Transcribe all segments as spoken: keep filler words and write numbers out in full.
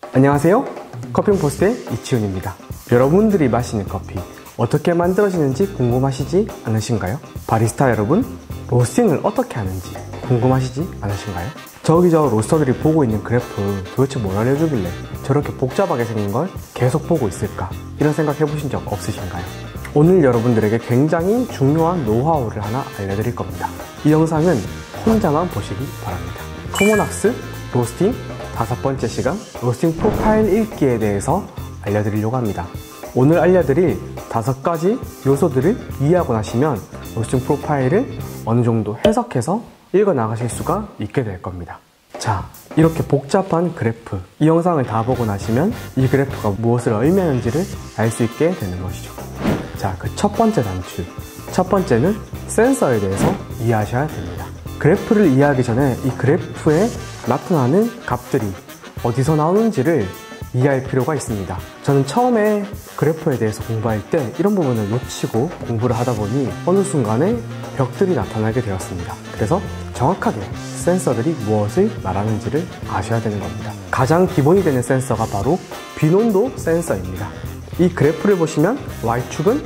안녕하세요. 커피용포스트의 이치훈입니다. 여러분들이 마시는 커피 어떻게 만들어지는지 궁금하시지 않으신가요? 바리스타 여러분, 로스팅을 어떻게 하는지 궁금하시지 않으신가요? 저기 저 로스터들이 보고 있는 그래프 도대체 뭘 알려주길래 저렇게 복잡하게 생긴 걸 계속 보고 있을까? 이런 생각 해보신 적 없으신가요? 오늘 여러분들에게 굉장히 중요한 노하우를 하나 알려드릴 겁니다. 이 영상은 혼자만 보시기 바랍니다. 커먼학습, 로스팅, 다섯 번째 시간 로스팅 프로파일 읽기에 대해서 알려드리려고 합니다. 오늘 알려드릴 다섯 가지 요소들을 이해하고 나시면 로스팅 프로파일을 어느 정도 해석해서 읽어 나가실 수가 있게 될 겁니다. 자, 이렇게 복잡한 그래프, 이 영상을 다 보고 나시면 이 그래프가 무엇을 의미하는지를 알 수 있게 되는 것이죠. 자, 그 첫 번째 단추. 첫 번째는 센서에 대해서 이해하셔야 됩니다. 그래프를 이해하기 전에 이 그래프에 나타나는 값들이 어디서 나오는지를 이해할 필요가 있습니다. 저는 처음에 그래프에 대해서 공부할 때 이런 부분을 놓치고 공부를 하다 보니 어느 순간에 벽들이 나타나게 되었습니다. 그래서 정확하게 센서들이 무엇을 말하는지를 아셔야 되는 겁니다. 가장 기본이 되는 센서가 바로 비논도 센서입니다. 이 그래프를 보시면 와이축은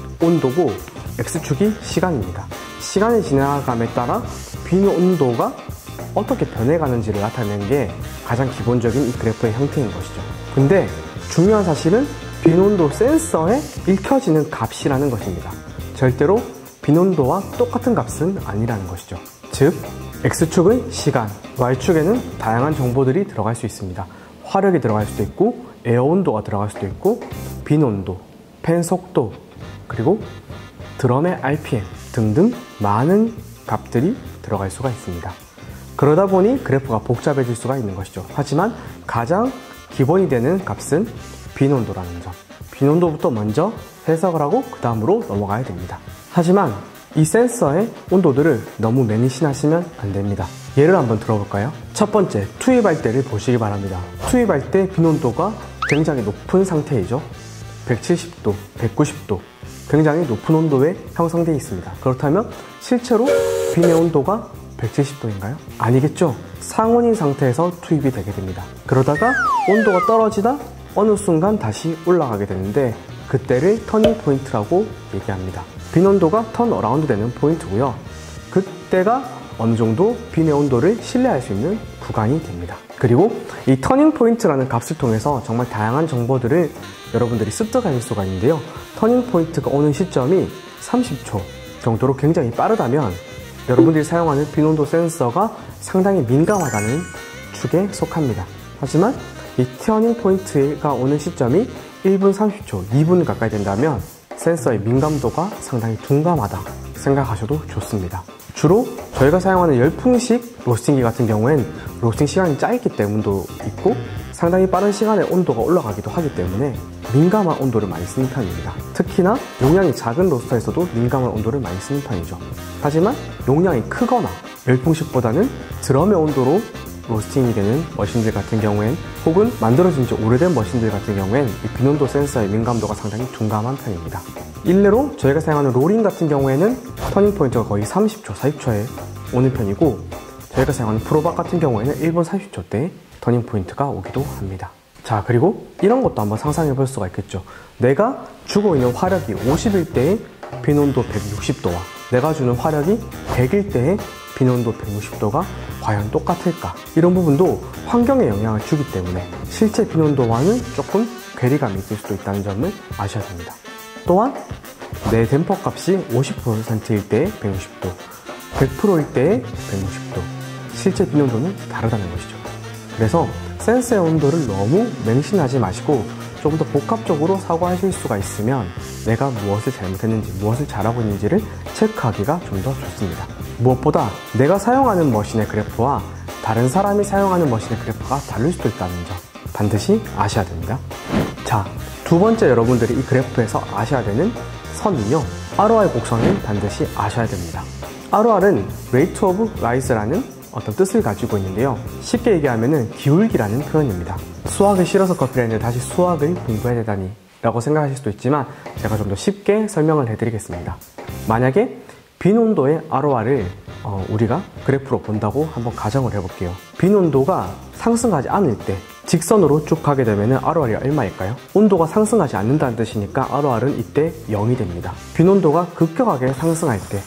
온도고 엑스축이 시간입니다. 시간이 지나감에 따라 비논도가 어떻게 변해가는지를 나타내는 게 가장 기본적인 이 그래프의 형태인 것이죠. 근데 중요한 사실은 비논도 센서에 읽혀지는 값이라는 것입니다. 절대로 비논도와 똑같은 값은 아니라는 것이죠. 즉, X축은 시간, Y축에는 다양한 정보들이 들어갈 수 있습니다. 화력이 들어갈 수도 있고, 에어 온도가 들어갈 수도 있고, 비논도, 팬 속도, 그리고 드럼의 알피엠 등등 많은 값들이 들어갈 수가 있습니다. 그러다 보니 그래프가 복잡해질 수가 있는 것이죠. 하지만 가장 기본이 되는 값은 비논도라는 점. 비논도부터 먼저 해석을 하고 그 다음으로 넘어가야 됩니다. 하지만 이 센서의 온도들을 너무 매니신하시면 안 됩니다. 예를 한번 들어볼까요? 첫 번째, 투입할 때를 보시기 바랍니다. 투입할 때 비논도가 굉장히 높은 상태이죠. 백칠십 도, 백구십 도 굉장히 높은 온도에 형성되어 있습니다. 그렇다면 실제로 비내 온도가 백칠십 도인가요? 아니겠죠? 상온인 상태에서 투입이 되게 됩니다. 그러다가 온도가 떨어지다 어느 순간 다시 올라가게 되는데 그때를 터닝 포인트라고 얘기합니다. 비논도가 턴 어라운드 되는 포인트고요. 그때가 어느 정도 비내 온도를 신뢰할 수 있는 구간이 됩니다. 그리고 이 터닝 포인트라는 값을 통해서 정말 다양한 정보들을 여러분들이 습득하실 수가 있는데요. 터닝 포인트가 오는 시점이 삼십 초 정도로 굉장히 빠르다면 여러분들이 사용하는 비논도 센서가 상당히 민감하다는 축에 속합니다. 하지만 이 터닝 포인트가 오는 시점이 일 분 삼십 초, 이 분 가까이 된다면 센서의 민감도가 상당히 둔감하다 생각하셔도 좋습니다. 주로 저희가 사용하는 열풍식 로스팅기 같은 경우엔 로스팅 시간이 짧기 때문도 있고 상당히 빠른 시간에 온도가 올라가기도 하기 때문에 민감한 온도를 많이 쓰는 편입니다. 특히나 용량이 작은 로스터에서도 민감한 온도를 많이 쓰는 편이죠. 하지만 용량이 크거나 열풍식보다는 드럼의 온도로 로스팅이 되는 머신들 같은 경우엔 혹은 만들어진 지 오래된 머신들 같은 경우엔 이 비논도 센서의 민감도가 상당히 둔감한 편입니다. 일례로 저희가 사용하는 로링 같은 경우에는 터닝 포인트가 거의 삼십 초, 사십 초에 오는 편이고 저희가 사용하는 프로박 같은 경우에는 일 분 삼십 초대에 터닝 포인트가 오기도 합니다. 자, 그리고 이런 것도 한번 상상해 볼 수가 있겠죠. 내가 주고 있는 화력이 오십일 대에 비논도 백육십 도와 내가 주는 화력이 백일 대에 비논도 백육십 도가 과연 똑같을까? 이런 부분도 환경에 영향을 주기 때문에 실제 비논도와는 조금 괴리감이 있을 수도 있다는 점을 아셔야 됩니다. 또한 내 댐퍼 값이 오십 퍼센트일 때에 백육십 도, 백 퍼센트일 때에 백육십 도 실제 비논도는 다르다는 것이죠. 그래서 센서의 온도를 너무 맹신하지 마시고 조금 더 복합적으로 사고하실 수가 있으면 내가 무엇을 잘못했는지 무엇을 잘하고 있는지를 체크하기가 좀 더 좋습니다. 무엇보다 내가 사용하는 머신의 그래프와 다른 사람이 사용하는 머신의 그래프가 다를 수도 있다는 점 반드시 아셔야 됩니다. 자, 두 번째 여러분들이 이 그래프에서 아셔야 되는 선은요, 알오알 곡선을 반드시 아셔야 됩니다. 알오알은 Rate of Rise라는 어떤 뜻을 가지고 있는데요. 쉽게 얘기하면 기울기라는 표현입니다. 수학을 싫어서 커피를 했는데 다시 수학을 공부해야 되다니 라고 생각하실 수도 있지만 제가 좀 더 쉽게 설명을 해드리겠습니다. 만약에 비논도의 알오알을 어, 우리가 그래프로 본다고 한번 가정을 해볼게요. 비논도가 상승하지 않을 때 직선으로 쭉 가게 되면 알오알이 얼마일까요? 온도가 상승하지 않는다는 뜻이니까 알오알은 이때 영이 됩니다. 빈온도가 급격하게 상승할 때,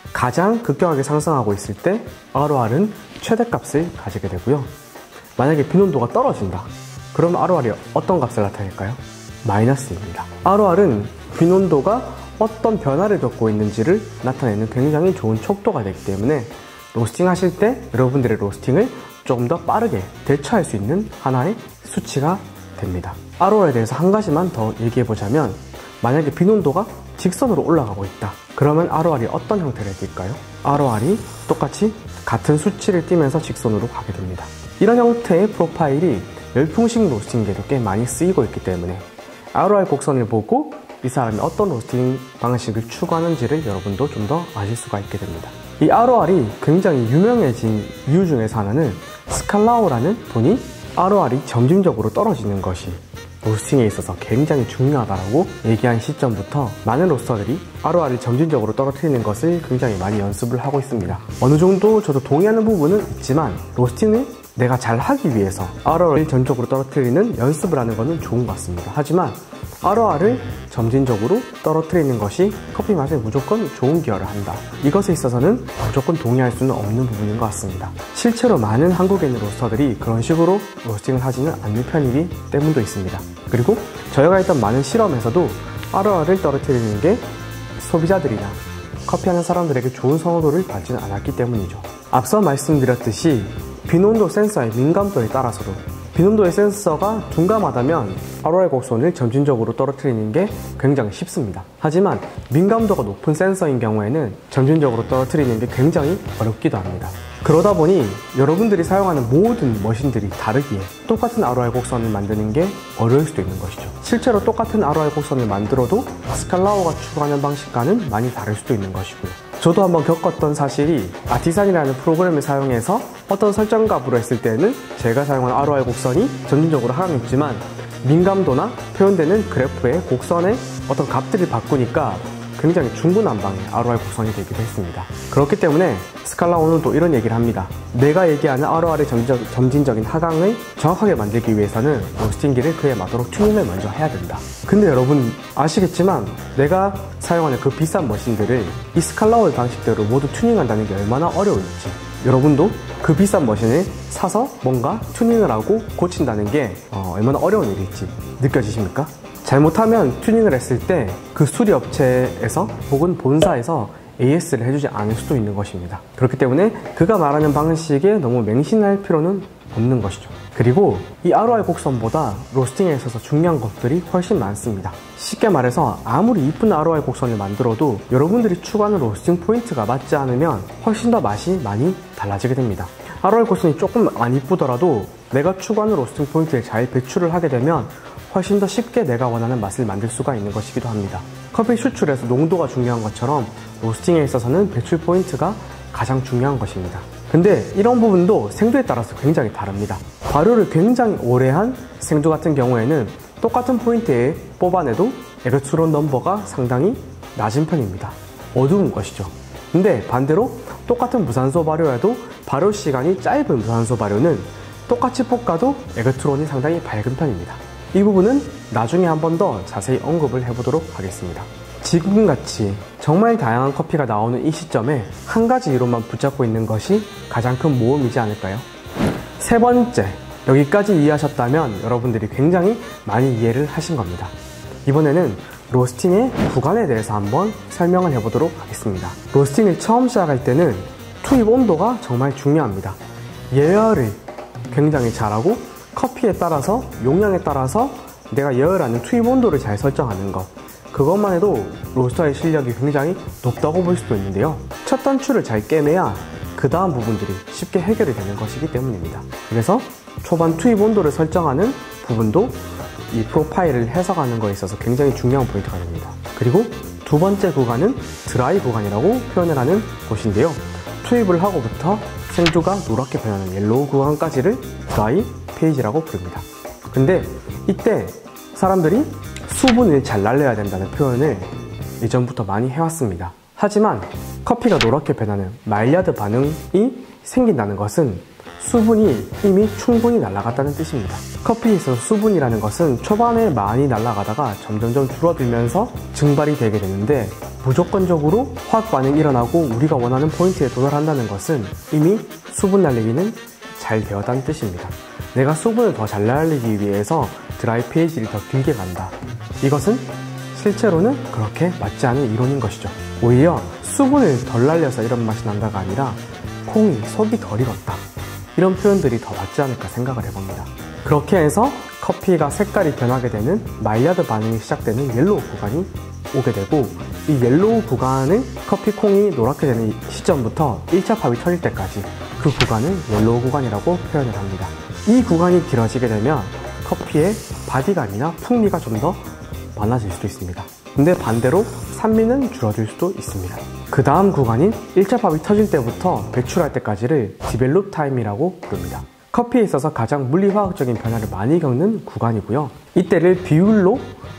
가장 급격하게 상승하고 있을 때 알오알은 최대값을 가지게 되고요. 만약에 빈온도가 떨어진다, 그러면 알오알이 어떤 값을 나타낼까요? 마이너스입니다. 알오알은 빈온도가 어떤 변화를 겪고 있는지를 나타내는 굉장히 좋은 촉도가 되기 때문에 로스팅 하실 때 여러분들의 로스팅을 조금 더 빠르게 대처할 수 있는 하나의 수치가 됩니다. 알오알에 대해서 한 가지만 더 얘기해 보자면, 만약에 빈온도가 직선으로 올라가고 있다, 그러면 알오알이 어떤 형태를 띌까요? 알오알이 똑같이 같은 수치를 띠면서 직선으로 가게 됩니다. 이런 형태의 프로파일이 열풍식 로스팅계도 꽤 많이 쓰이고 있기 때문에 알오알 곡선을 보고 이 사람이 어떤 로스팅 방식을 추구하는지를 여러분도 좀 더 아실 수가 있게 됩니다. 이 알오알이 굉장히 유명해진 이유 중에서 하나는 스칼라오라는 분이 알오알이 점진적으로 떨어지는 것이 로스팅에 있어서 굉장히 중요하다고 얘기한 시점부터 많은 로스터들이 알오알을 점진적으로 떨어뜨리는 것을 굉장히 많이 연습을 하고 있습니다. 어느 정도 저도 동의하는 부분은 있지만, 로스팅을 내가 잘 하기 위해서 알오알을 점진적으로 떨어뜨리는 연습을 하는 것은 좋은 것 같습니다. 하지만 알오알을 점진적으로 떨어뜨리는 것이 커피 맛에 무조건 좋은 기여를 한다, 이것에 있어서는 무조건 동의할 수는 없는 부분인 것 같습니다. 실제로 많은 한국에 있는 로스터들이 그런 식으로 로스팅을 하지는 않는 편이기 때문도 있습니다. 그리고 저희가 했던 많은 실험에서도 알오알을 떨어뜨리는 게 소비자들이나 커피하는 사람들에게 좋은 선호도를 받지는 않았기 때문이죠. 앞서 말씀드렸듯이 빈온도 센서의 민감도에 따라서도, 빈온도의 센서가 둔감하다면 알오알 곡선을 점진적으로 떨어뜨리는 게 굉장히 쉽습니다. 하지만 민감도가 높은 센서인 경우에는 점진적으로 떨어뜨리는 게 굉장히 어렵기도 합니다. 그러다 보니 여러분들이 사용하는 모든 머신들이 다르기에 똑같은 알오알 곡선을 만드는 게 어려울 수도 있는 것이죠. 실제로 똑같은 알오알 곡선을 만들어도 스칼라오가 추구하는 방식과는 많이 다를 수도 있는 것이고요. 저도 한번 겪었던 사실이, 아티산이라는 프로그램을 사용해서 어떤 설정값으로 했을 때는 제가 사용한 알오알 곡선이 점진적으로 하락했지만, 민감도나 표현되는 그래프의 곡선의 어떤 값들을 바꾸니까 굉장히 중구난방의 알오알 곡선이 되기도 했습니다. 그렇기 때문에 스칼라오는 또 이런 얘기를 합니다. 내가 얘기하는 알오알의 점진적, 점진적인 하강을 정확하게 만들기 위해서는 로스팅기를 그에 맞도록 튜닝을 먼저 해야 된다. 근데 여러분 아시겠지만, 내가 사용하는 그 비싼 머신들을 이 스칼라오의 방식대로 모두 튜닝한다는 게 얼마나 어려울지, 여러분도 그 비싼 머신을 사서 뭔가 튜닝을 하고 고친다는 게 어, 얼마나 어려운 일일지 느껴지십니까? 잘못하면 튜닝을 했을 때 그 수리 업체에서 혹은 본사에서 에이에스를 해주지 않을 수도 있는 것입니다. 그렇기 때문에 그가 말하는 방식에 너무 맹신할 필요는 없는 것이죠. 그리고 이 알오알 곡선보다 로스팅에 있어서 중요한 것들이 훨씬 많습니다. 쉽게 말해서 아무리 이쁜 알오알 곡선을 만들어도 여러분들이 추구하는 로스팅 포인트가 맞지 않으면 훨씬 더 맛이 많이 달라지게 됩니다. 알오알 곡선이 조금 안 이쁘더라도 내가 추구하는 로스팅 포인트를 잘 배출을 하게 되면 훨씬 더 쉽게 내가 원하는 맛을 만들 수가 있는 것이기도 합니다. 커피 추출에서 농도가 중요한 것처럼 로스팅에 있어서는 배출 포인트가 가장 중요한 것입니다. 근데 이런 부분도 생두에 따라서 굉장히 다릅니다. 발효를 굉장히 오래 한 생두 같은 경우에는 똑같은 포인트에 뽑아내도 에그트론 넘버가 상당히 낮은 편입니다. 어두운 것이죠. 근데 반대로 똑같은 무산소 발효에도 발효 시간이 짧은 무산소 발효는 똑같이 볶아도 에그트론이 상당히 밝은 편입니다. 이 부분은 나중에 한 번 더 자세히 언급을 해보도록 하겠습니다. 지금같이 정말 다양한 커피가 나오는 이 시점에 한 가지 이론만 붙잡고 있는 것이 가장 큰 모험이지 않을까요? 세 번째, 여기까지 이해하셨다면 여러분들이 굉장히 많이 이해를 하신 겁니다. 이번에는 로스팅의 구간에 대해서 한번 설명을 해보도록 하겠습니다. 로스팅을 처음 시작할 때는 투입 온도가 정말 중요합니다. 예열을 굉장히 잘하고 커피에 따라서, 용량에 따라서 내가 예열하는 투입 온도를 잘 설정하는 것, 그것만 해도 로스터의 실력이 굉장히 높다고 볼 수도 있는데요. 첫 단추를 잘 깨매야 그 다음 부분들이 쉽게 해결이 되는 것이기 때문입니다. 그래서 초반 투입 온도를 설정하는 부분도 이 프로파일을 해석하는 것에 있어서 굉장히 중요한 포인트가 됩니다. 그리고 두 번째 구간은 드라이 구간이라고 표현을 하는 곳인데요. 투입을 하고부터 생두가 노랗게 변하는 옐로우 구간까지를 드라이 페이지라고 부릅니다. 근데 이때 사람들이 수분을 잘 날려야 된다는 표현을 예전부터 많이 해왔습니다. 하지만 커피가 노랗게 변하는 마일야드 반응이 생긴다는 것은 수분이 이미 충분히 날아갔다는 뜻입니다. 커피에 있어서 수분이라는 것은 초반에 많이 날아가다가 점점점 줄어들면서 증발이 되게 되는데, 무조건적으로 화학 반응이 일어나고 우리가 원하는 포인트에 도달한다는 것은 이미 수분 날리기는 잘 되었다는 뜻입니다. 내가 수분을 더 잘 날리기 위해서 드라이 페이지를 더 길게 간다. 이것은 실제로는 그렇게 맞지 않은 이론인 것이죠. 오히려 수분을 덜 날려서 이런 맛이 난다가 아니라 콩이 속이 덜 익었다. 이런 표현들이 더 맞지 않을까 생각을 해봅니다. 그렇게 해서 커피가 색깔이 변하게 되는 마일야드 반응이 시작되는 옐로우 구간이 오게 되고, 이 옐로우 구간은 커피 콩이 노랗게 되는 시점부터 일 차 팝이 터질 때까지 그 구간을 옐로우 구간이라고 표현을 합니다. 이 구간이 길어지게 되면 커피의 바디감이나 풍미가 좀 더 많아질 수도 있습니다. 근데 반대로 산미는 줄어들 수도 있습니다. 그 다음 구간인 일 차 팝이 터질 때부터 배출할 때까지를 디벨롭 타임이라고 부릅니다. 커피에 있어서 가장 물리화학적인 변화를 많이 겪는 구간이고요. 이때를 비율로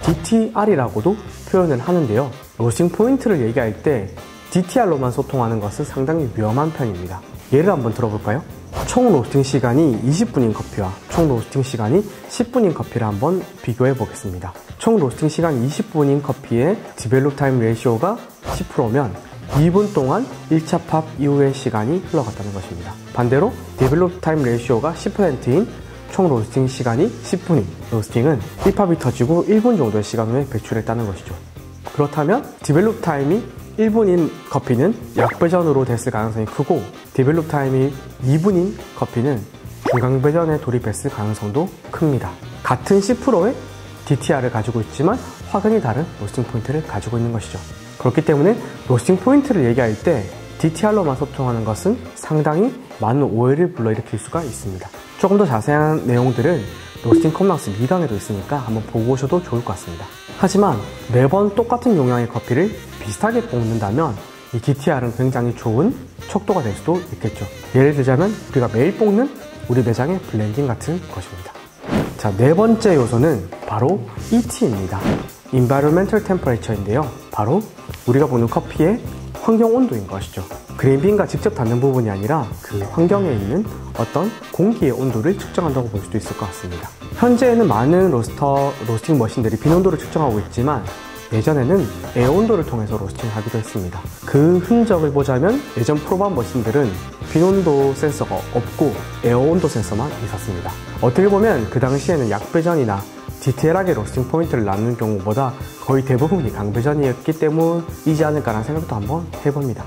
디티알이라고도 표현을 하는데요. 로스팅 포인트를 얘기할 때 디티알로만 소통하는 것은 상당히 위험한 편입니다. 예를 한번 들어볼까요? 총 로스팅 시간이 이십 분인 커피와 총 로스팅 시간이 십 분인 커피를 한번 비교해 보겠습니다. 총 로스팅 시간 이십 분인 커피의 디벨롭 타임 레이시오가 십 퍼센트면 이 분 동안 일 차 팝 이후의 시간이 흘러갔다는 것입니다. 반대로 디벨롭 타임 레이시오가 십 퍼센트인 총 로스팅 시간이 십 분인 로스팅은 일 팝이 터지고 일 분 정도의 시간 후에 배출했다는 것이죠. 그렇다면 디벨롭 타임이 일 분인 커피는 약배전으로 됐을 가능성이 크고, 디벨롭 타임이 이 분인 커피는 중강배전에 돌입했을 가능성도 큽니다. 같은 십 퍼센트의 디티알을 가지고 있지만 확연히 다른 로스팅 포인트를 가지고 있는 것이죠. 그렇기 때문에 로스팅 포인트를 얘기할 때 디티알로만 소통하는 것은 상당히 많은 오해를 불러일으킬 수가 있습니다. 조금 더 자세한 내용들은 로스팅 컴락스 이 강에도 있으니까 한번 보고 오셔도 좋을 것 같습니다. 하지만 매번 똑같은 용량의 커피를 비슷하게 볶는다면 이 디티알은 굉장히 좋은 척도가 될 수도 있겠죠. 예를 들자면 우리가 매일 볶는 우리 매장의 블렌딩 같은 것입니다. 자, 네 번째 요소는 바로 이티입니다. Environmental Temperature인데요. 바로 우리가 보는 커피의 환경 온도인 것이죠. 그레인빈과 직접 닿는 부분이 아니라 그 환경에 있는 어떤 공기의 온도를 측정한다고 볼 수도 있을 것 같습니다. 현재에는 많은 로스터, 로스팅 머신들이 빈 온도를 측정하고 있지만 예전에는 에어 온도를 통해서 로스팅을 하기도 했습니다. 그 흔적을 보자면 예전 프로반 머신들은 빈 온도 센서가 없고 에어 온도 센서만 있었습니다. 어떻게 보면 그 당시에는 약배전이나 디테일하게 로스팅 포인트를 나누는 경우보다 거의 대부분이 강배전이었기 때문이지 않을까라는 생각도 한번 해봅니다.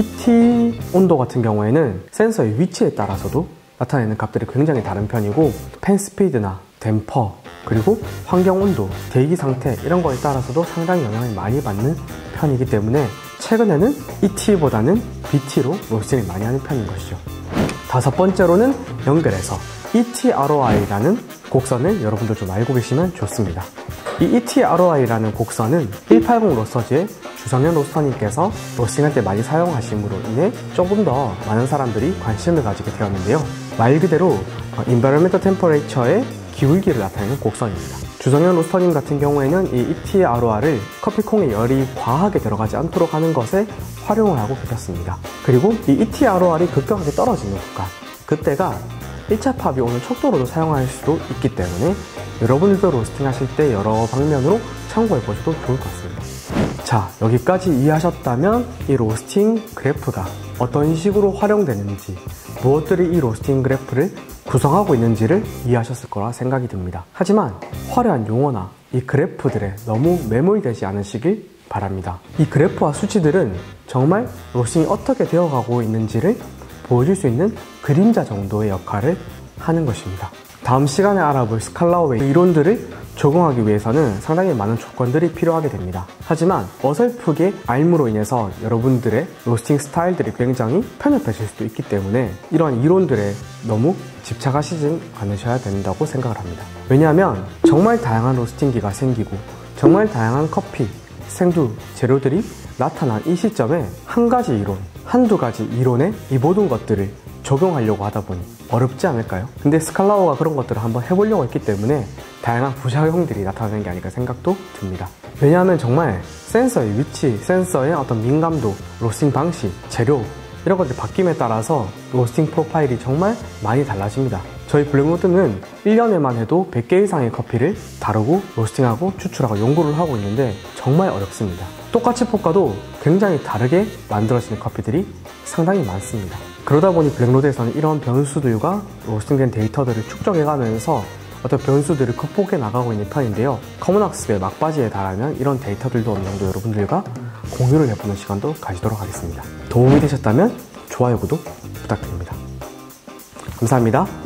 이티 온도 같은 경우에는 센서의 위치에 따라서도 나타내는 값들이 굉장히 다른 편이고, 팬 스피드나 댐퍼, 그리고 환경 온도, 대기 상태 이런 거에 따라서도 상당히 영향을 많이 받는 편이기 때문에 최근에는 이티보다는 비티로 로스팅을 많이 하는 편인 것이죠. 다섯 번째로는 연결해서 이티알오아이라는 곡선을 여러분들 좀 알고 계시면 좋습니다. 이 이티알오아이라는 곡선은 백팔십 로스터즈의 주성현 로스터님께서 로스팅할 때 많이 사용하심으로 인해 조금 더 많은 사람들이 관심을 가지게 되었는데요. 말 그대로 Environmental Temperature의 기울기를 나타내는 곡선입니다. 주성현 로스터님 같은 경우에는 이 이티알오아를 커피콩에 열이 과하게 들어가지 않도록 하는 것에 활용을 하고 계셨습니다. 그리고 이 이티알오알이 급격하게 떨어지는 구간, 그때가 일 차 팝이 오는 척도로도 사용할 수도 있기 때문에 여러분들도 로스팅 하실 때 여러 방면으로 참고해 보셔도 좋을 것 같습니다. 자, 여기까지 이해하셨다면 이 로스팅 그래프가 어떤 식으로 활용되는지, 무엇들이 이 로스팅 그래프를 구성하고 있는지를 이해하셨을 거라 생각이 듭니다. 하지만 화려한 용어나 이 그래프들에 너무 매몰되지 않으시길 바랍니다. 이 그래프와 수치들은 정말 로스팅이 어떻게 되어가고 있는지를 보여줄 수 있는 그림자 정도의 역할을 하는 것입니다. 다음 시간에 알아볼 스칼라우의 이론들을 적용하기 위해서는 상당히 많은 조건들이 필요하게 됩니다. 하지만 어설프게 알므로 인해서 여러분들의 로스팅 스타일들이 굉장히 편협해질 수도 있기 때문에 이러한 이론들에 너무 집착하시지 않으셔야 된다고 생각을 합니다. 왜냐하면 정말 다양한 로스팅기가 생기고 정말 다양한 커피, 생두, 재료들이 나타난 이 시점에 한 가지 이론, 한두 가지 이론에 이 모든 것들을 적용하려고 하다 보니 어렵지 않을까요? 근데 스칼라우가 그런 것들을 한번 해보려고 했기 때문에 다양한 부작용들이 나타나는 게 아닐까 생각도 듭니다. 왜냐하면 정말 센서의 위치, 센서의 어떤 민감도, 로스팅 방식, 재료 이런 것들이 바뀜에 따라서 로스팅 프로파일이 정말 많이 달라집니다. 저희 블랙로드는 일 년에만 해도 백 개 이상의 커피를 다루고 로스팅하고 추출하고 연구를 하고 있는데 정말 어렵습니다. 똑같이 볶아도 굉장히 다르게 만들어지는 커피들이 상당히 많습니다. 그러다 보니 블랙로드에서는 이런 변수들과 로스팅된 데이터들을 축적해가면서 어떤 변수들을 극복해 나가고 있는 편인데요. 커먼학습의 막바지에 달하면 이런 데이터들도 어느 정도 여러분들과 공유를 해보는 시간도 가지도록 하겠습니다. 도움이 되셨다면 좋아요, 구독 부탁드립니다. 감사합니다.